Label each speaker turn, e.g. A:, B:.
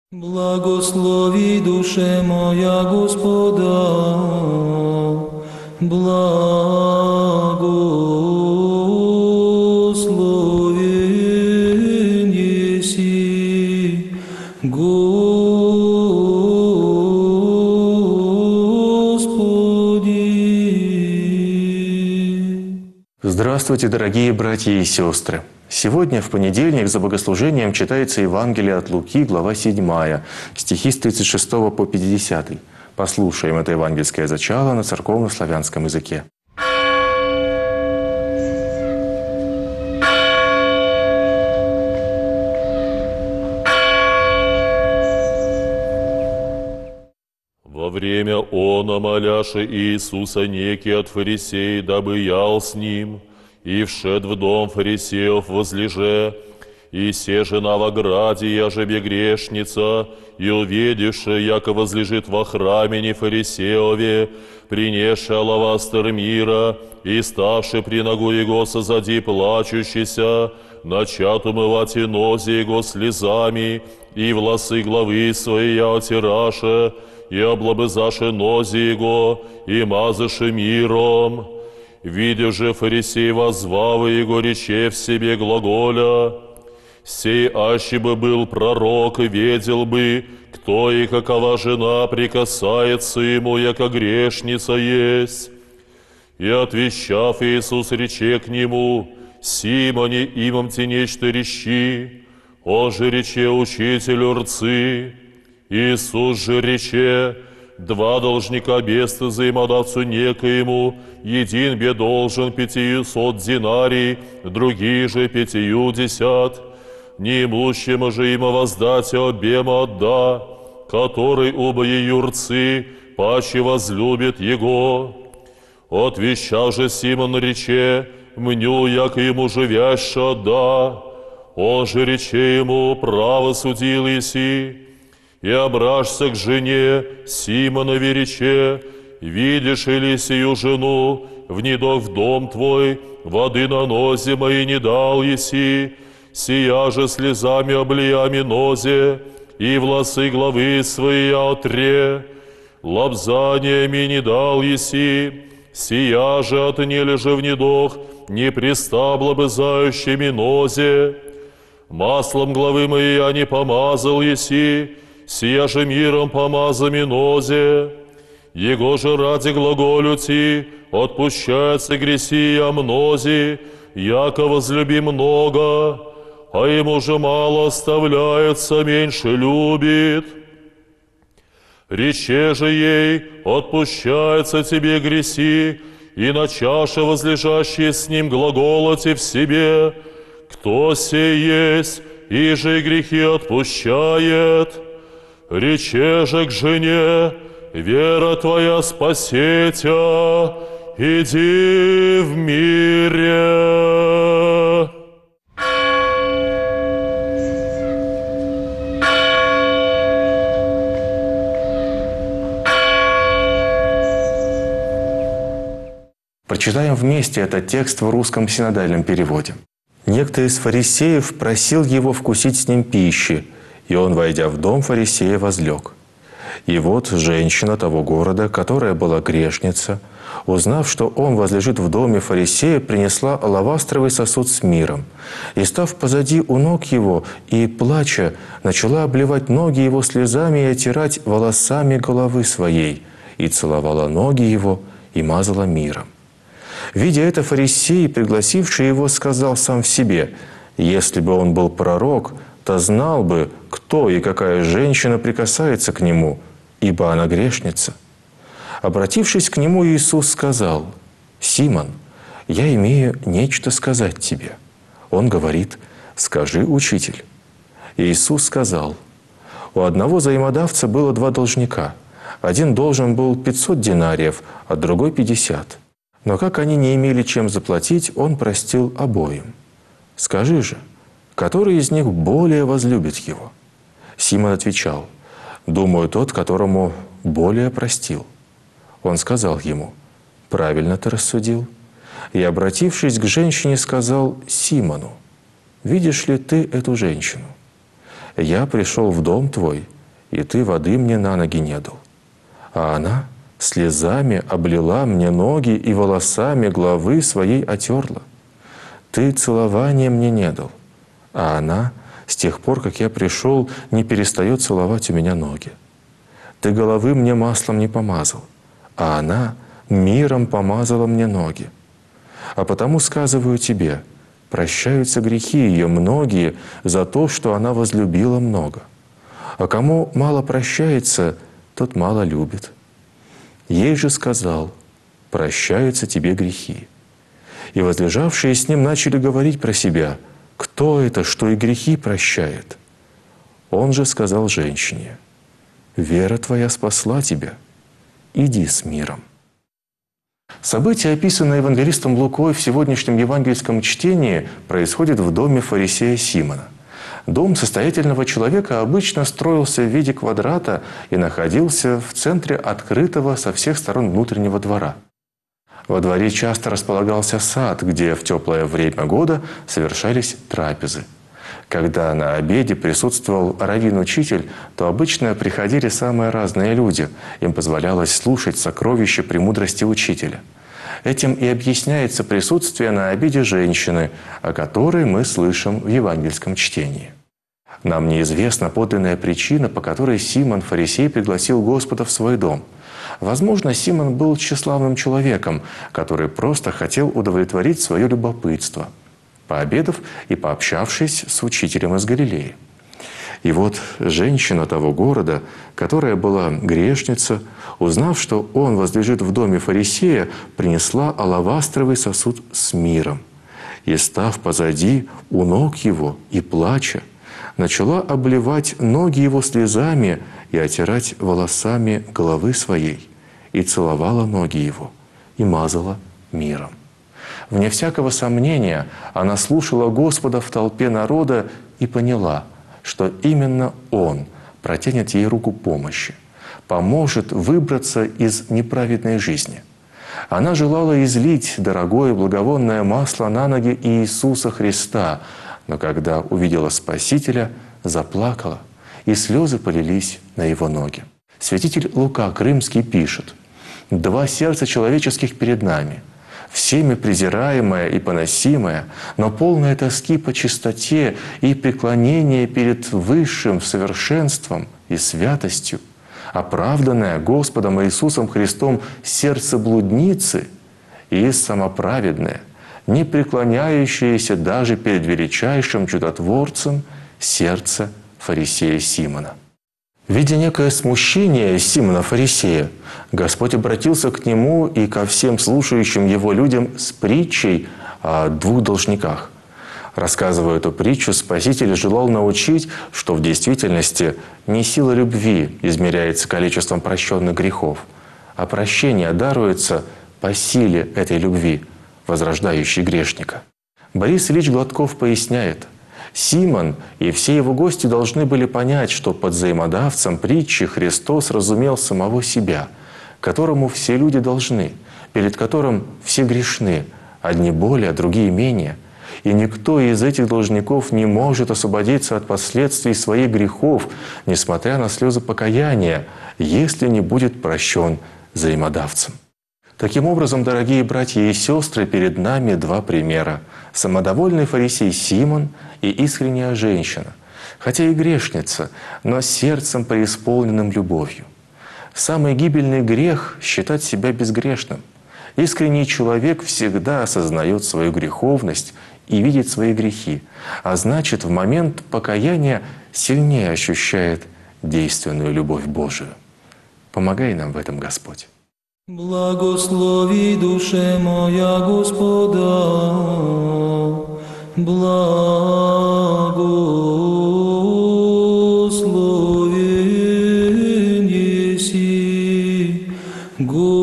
A: Благослови душе моя Господа, благословен еси, Господи.
B: Здравствуйте, дорогие братья и сестры! Сегодня, в понедельник, за богослужением читается Евангелие от Луки, глава 7, стихи с 36 по 50. Послушаем это евангельское зачало на церковно-славянском языке.
C: Во время она, моляше Иисуса некий от фарисеев, дабы ял с ним, и вшед в дом фарисеев возлеже, и се жена в ограде, яжебе грешница, и увидевши, яко возлежит во храме не фарисееве, принесши алавастер мира, и ставши при ногу его созади плачущийся, начат умывать и нози его слезами, и волосы главы своей отираше, и облобызаше нози его, и мазаше миром. Видя же фарисей воззвав его, рече в себе глаголя: «Сей аще бы был пророк, и ведел бы, кто и какова жена прикасается ему, яко грешница есть». И отвещав, Иисус рече к нему: «Симоне, имам те нечто речи». Он же рече учителю рцы. Иисус же рече: «Два должника беста взаимодавцу некоему, един бе должен 500 динарий, другие же 50. Неимущему же има воздать обема отда, который оба юрцы паче возлюбит его». Отвещал же Симон рече: «Мню, яко ему живяще отда». Он же рече ему: «Право судил еси». И обращся к жене Симонове рече: «Видишь ли сию жену, внидох в дом твой, воды на нозе мои не дал еси, сия же слезами облиями нозе, и волосы главы свои отре, лобзаниями не дал еси, сия же отнели же внидох непреста блобызающими нозе, маслом главы моей я не помазал еси, сия же миром помазами нозе. Его же ради глаголю ти отпущается гресия мнози, яко возлюби много, а ему же мало оставляется, меньше любит. Рече же ей: отпущается тебе греси, и на чаше возлежащие с ним глаголоти в себе: кто сей есть, и же грехи отпущает. Рече же к жене: вера твоя спасет тебя, иди в мире».
B: Прочитаем вместе этот текст в русском синодальном переводе. «Некто из фарисеев просил его вкусить с ним пищи, и он, войдя в дом фарисея, возлег. И вот женщина того города, которая была грешница, узнав, что он возлежит в доме фарисея, принесла алавастровый сосуд с миром, и, став позади у ног его и, плача, начала обливать ноги его слезами и отирать волосами головы своей, и целовала ноги его, и мазала миром. Видя это, фарисей, пригласивший его, сказал сам в себе: если бы он был пророк, то знал бы, кто и какая женщина прикасается к нему, ибо она грешница. Обратившись к нему, Иисус сказал: «Симон, я имею нечто сказать тебе». Он говорит: «Скажи, учитель». Иисус сказал: у одного взаимодавца было 2 должника. Один должен был 500 динариев, а другой 50. Но как они не имели чем заплатить, он простил обоим. Скажи же, который из них более возлюбит его?» Симон отвечал: «Думаю, тот, которому более простил». Он сказал ему: «Правильно ты рассудил». И, обратившись к женщине, сказал Симону: «Видишь ли ты эту женщину? Я пришел в дом твой, и Ты воды мне на ноги не дал. А она слезами облила мне ноги и волосами головы своей отерла. Ты целования мне не дал, а она с тех пор, как я пришел, не перестает целовать у меня ноги. Ты головы мне маслом не помазал, а она миром помазала мне ноги. А потому сказываю тебе, прощаются грехи ее многие за то, что она возлюбила много. А кому мало прощается, тот мало любит. Ей же сказал, прощаются тебе грехи. И возлежавшие с ним начали говорить про себя, кто это, что и грехи прощает? Он же сказал женщине, вера твоя спасла тебя, иди с миром. Событие, описанное евангелистом Лукой в сегодняшнем евангельском чтении, происходит в доме фарисея Симона. Дом состоятельного человека обычно строился в виде квадрата и находился в центре открытого со всех сторон внутреннего двора. Во дворе часто располагался сад, где в теплое время года совершались трапезы. Когда на обеде присутствовал раввин-учитель, то обычно приходили самые разные люди. Им позволялось слушать сокровища премудрости учителя. Этим и объясняется присутствие на обеде женщины, о которой мы слышим в евангельском чтении. Нам неизвестна подлинная причина, по которой Симон, фарисей, пригласил Господа в свой дом. Возможно, Симон был тщеславным человеком, который просто хотел удовлетворить свое любопытство, пообедав и пообщавшись с учителем из Галилеи. И вот женщина того города, которая была грешница, узнав, что он возлежит в доме фарисея, принесла алавастровый сосуд с миром. И, став позади у ног его и плача, начала обливать ноги его слезами и отирать волосами головы своей, и целовала ноги его, и мазала миром. Вне всякого сомнения, она слушала Господа в толпе народа и поняла, что именно Он протянет ей руку помощи, поможет выбраться из неправедной жизни. Она желала излить дорогое благовонное масло на ноги Иисуса Христа, но когда увидела Спасителя, заплакала, и слезы полились на Его ноги. Святитель Лука Крымский пишет: «Два сердца человеческих перед нами, всеми презираемое и поносимое, но полное тоски по чистоте и преклонения перед высшим совершенством и святостью, оправданное Господом Иисусом Христом сердце блудницы и самоправедное, не преклоняющееся даже перед величайшим чудотворцем сердце фарисея Симона». Видя некое смущение Симона фарисея, Господь обратился к нему и ко всем слушающим его людям с притчей о двух должниках. Рассказывая эту притчу, Спаситель желал научить, что в действительности не сила любви измеряется количеством прощенных грехов, а прощение даруется по силе этой любви, возрождающей грешника. Борис Ильич Гладков поясняет: Симон и все его гости должны были понять, что под взаимодавцем притчи Христос разумел самого себя, которому все люди должны, перед которым все грешны, одни более, другие менее. И никто из этих должников не может освободиться от последствий своих грехов, несмотря на слезы покаяния, если не будет прощен взаимодавцем. Таким образом, дорогие братья и сестры, перед нами два примера. Самодовольный фарисей Симон и искренняя женщина, хотя и грешница, но сердцем преисполненным любовью. Самый гибельный грех — считать себя безгрешным. Искренний человек всегда осознает свою греховность и видит свои грехи, а значит, в момент покаяния сильнее ощущает действенную любовь Божию. Помогай нам в этом, Господь.
A: Благослови душе моя Господа, благословен еси,